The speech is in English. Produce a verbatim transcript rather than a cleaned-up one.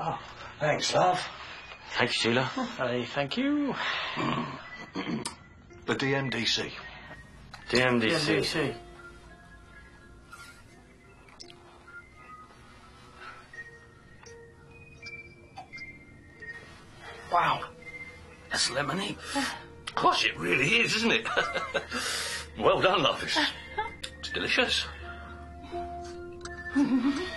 Oh, thanks, love. Thanks, Sheila. Hey, thank you. The D M D C. D M D C. D M D C. Wow. That's lemony. Gosh, it really is, isn't it? Well done, love. It's, it's delicious.